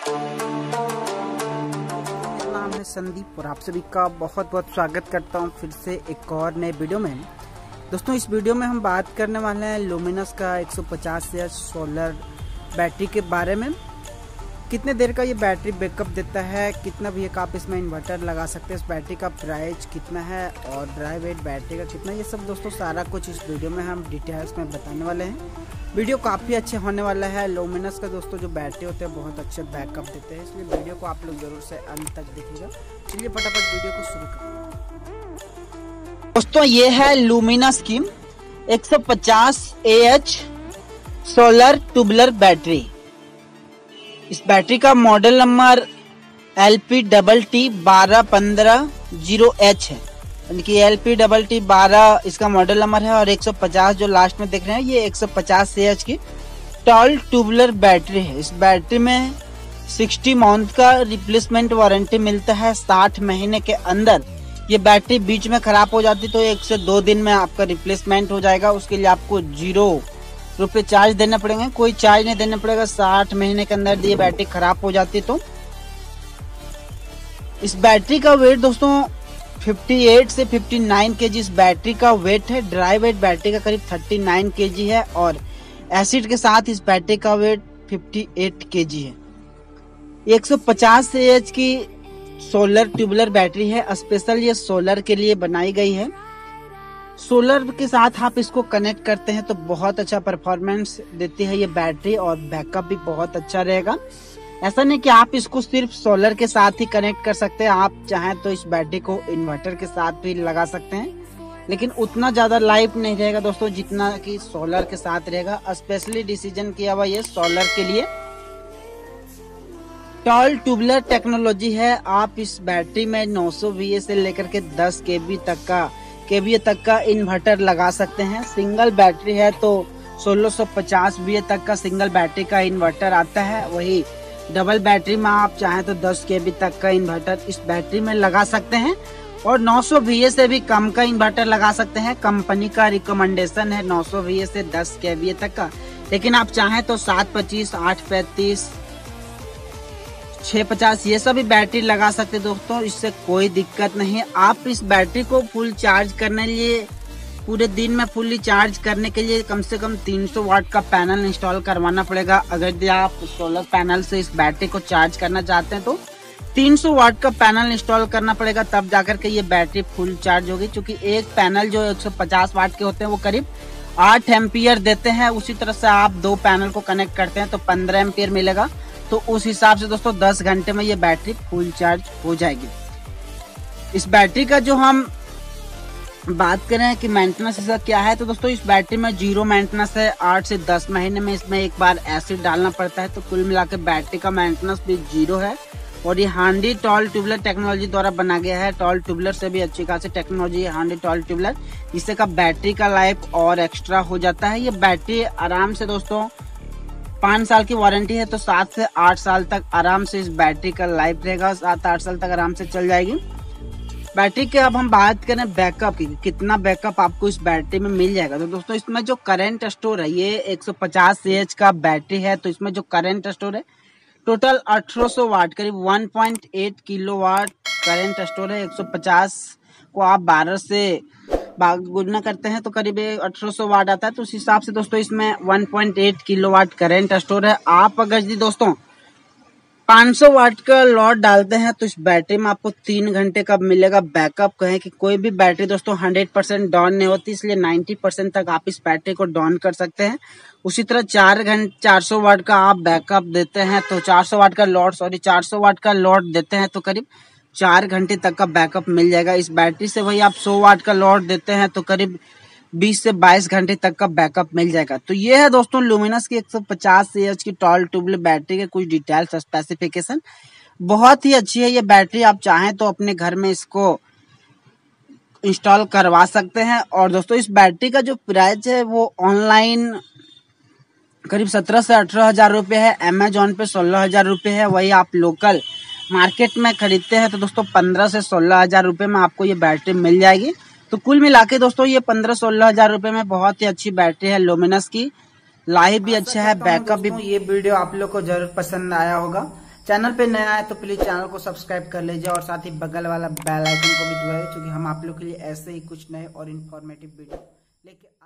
नाम है संदीप और आप सभी का बहुत बहुत स्वागत करता हूं फिर से एक और नए वीडियो में। दोस्तों इस वीडियो में हम बात करने वाले हैं लुमिनस का 150 एएच सोलर बैटरी के बारे में। कितने देर का ये बैटरी बैकअप देता है, कितना भी आप इसमें इन्वर्टर लगा सकते हैं, इस बैटरी का प्राइस कितना है और ड्राई वेट बैटरी का कितना, ये सब दोस्तों सारा कुछ इस वीडियो में हम डिटेल्स में बताने वाले हैं। वीडियो काफ़ी अच्छे होने वाला है। लुमिनस का दोस्तों जो बैटरी होते हैं बहुत अच्छे बैकअप देते हैं, इसलिए वीडियो को आप लोग जरूर से अंत तक देखिएगा। चलिए फटाफट वीडियो को शुरू करें। दोस्तों ये है लुमिनस की 150 एएच सोलर ट्यूबुलर बैटरी। इस बैटरी का मॉडल नंबर LPTT12150H है, यानी कि LPTT12 इसका मॉडल नंबर है। और 150 जो लास्ट में देख रहे हैं ये 150 एएच की टॉल ट्यूबुलर बैटरी है। इस बैटरी में 60 मंथ का रिप्लेसमेंट वारंटी मिलता है। 60 महीने के अंदर ये बैटरी बीच में खराब हो जाती तो 1 से 2 दिन में आपका रिप्लेसमेंट हो जाएगा। उसके लिए आपको 0 रुपये चार्ज देना पड़ेगा, कोई चार्ज नहीं देना पड़ेगा। 60 महीने के अंदर ये बैटरी खराब हो जाती तो। इस बैटरी का वेट दोस्तों 58 से 59 केजी इस बैटरी का वेट है। ड्राई वेट बैटरी का करीब 39 केजी है और एसिड के साथ इस बैटरी का वेट 58 केजी है। 150 एएच की सोलर ट्यूबुलर बैटरी है, स्पेशल ये सोलर के लिए बनाई गई है। सोलर के साथ आप इसको कनेक्ट करते हैं तो बहुत अच्छा परफॉर्मेंस देती है ये बैटरी और बैकअप भी बहुत अच्छा रहेगा। ऐसा नहीं कि आप इसको सिर्फ सोलर के साथ ही कनेक्ट कर सकते हैं, आप चाहें तो इस बैटरी को इन्वर्टर के साथ भी लगा सकते हैं, लेकिन उतना ज्यादा लाइफ नहीं रहेगा दोस्तों जितना कि सोलर के साथ रहेगा। स्पेशली डिसीजन किया हुआ ये सोलर के लिए। टॉल ट्यूबुलर टेक्नोलॉजी है। आप इस बैटरी में 900 VA से लेकर के 10 kVA तक का इन्वर्टर लगा सकते हैं। सिंगल बैटरी है तो 1650 VA तक का सिंगल बैटरी का इन्वर्टर आता है। वही डबल बैटरी में आप चाहें तो 10 kV तक का इन्वर्टर इस बैटरी में लगा सकते हैं और 900 VA से भी कम का इन्वर्टर लगा सकते हैं। कंपनी का रिकमेंडेशन है 900 VA से 10 kVA तक का, लेकिन आप चाहें तो 725, 835, 650 ये सभी बैटरी लगा सकते हैं दोस्तों, इससे कोई दिक्कत नहीं है। आप इस बैटरी को फुल चार्ज करने लिए पूरे दिन में फुल्ली चार्ज करने के लिए कम से कम 300 वाट का पैनल इंस्टॉल करवाना पड़ेगा। अगर आप सोलर पैनल से इस बैटरी को चार्ज करना चाहते हैं तो 300 वाट का पैनल इंस्टॉल करना पड़ेगा, तब जाकर के ये बैटरी फुल चार्ज होगी। क्योंकि एक पैनल जो 150 वाट के होते हैं वो करीब 8 एम्पियर देते हैं। उसी तरह से आप 2 पैनल को कनेक्ट करते हैं तो 15 एम्पियर मिलेगा। तो उस हिसाब से दोस्तों 10 घंटे में ये बैटरी फुल चार्ज हो जाएगी। इस बैटरी का जो हम बात करें कि मेंटेनेंस इसका क्या है, तो दोस्तों इस बैटरी में 0 मेंटेनेंस है। 8 से 10 महीने में इसमें एक बार एसिड डालना पड़ता है, तो कुल मिलाकर बैटरी का मेंटेनेंस भी 0 है। और ये हांडी टॉल ट्यूबुलर टेक्नोलॉजी द्वारा बना गया है। टॉल ट्यूबुलर से भी अच्छी खासी टेक्नोलॉजी है हांडी टॉल ट्यूबुलर, जिससे का बैटरी का लाइफ और एक्स्ट्रा हो जाता है। ये बैटरी आराम से दोस्तों 5 साल की वारंटी है तो 7 से 8 साल तक आराम से इस बैटरी का लाइफ रहेगा। 7-8 साल तक आराम से चल जाएगी बैटरी के। अब हम बात करें बैकअप की, कितना बैकअप आपको इस बैटरी में मिल जाएगा। तो दोस्तों इसमें जो करंट स्टोर है, ये 150 एएच का बैटरी है, तो इसमें जो करंट स्टोर है टोटल 1800 वाट, करीब 1.8 किलोवाट करंट स्टोर है। 150 को आप 12 से गुणा करते हैं तो करीब 1800 वाट आता है। तो उस हिसाब से दोस्तों इसमें 1.8 किलोवाट करंट स्टोर है। आप अगर जी दोस्तों 500 वाट का लोड डालते हैं तो इस बैटरी में आपको 3 घंटे का मिलेगा बैकअप। कहें कि कोई भी बैटरी दोस्तों 100% डाउन नहीं होती, इसलिए 90% तक आप इस बैटरी को डाउन कर सकते हैं। उसी तरह 400 वाट का आप बैकअप देते हैं तो 400 वाट का लोड देते हैं तो करीब 4 घंटे तक का बैकअप मिल जाएगा इस बैटरी से। वही आप 100 वाट का लोड देते हैं तो करीब 20 से 22 घंटे तक का बैकअप मिल जाएगा। तो ये है दोस्तों लुमिनस की 150 एएच की टॉल ट्यूबुलर बैटरी के कुछ डिटेल्स स्पेसिफिकेशन। बहुत ही अच्छी है ये बैटरी, आप चाहें तो अपने घर में इसको इंस्टॉल करवा सकते हैं। और दोस्तों इस बैटरी का जो प्राइस है वो ऑनलाइन करीब 17 से 18 हजार रुपये है, अमेजोन पे 16 हजार रुपये है। वही आप लोकल मार्केट में खरीदते हैं तो दोस्तों 15 से 16 हजार रुपये में आपको ये बैटरी मिल जाएगी। तो कुल मिला के दोस्तों ये 15-16 हजार रुपये में बहुत ही अच्छी बैटरी है लुमिनस की। लाइफ भी अच्छा है, बैकअप भी। ये वीडियो आप लोग को जरूर पसंद आया होगा। चैनल पे नया है तो प्लीज चैनल को सब्सक्राइब कर लीजिए और साथ ही बगल वाला बेल आइकन को भी दबाइए, क्योंकि हम आप लोग के लिए ऐसे ही कुछ नए और इन्फॉर्मेटिव वीडियो लेके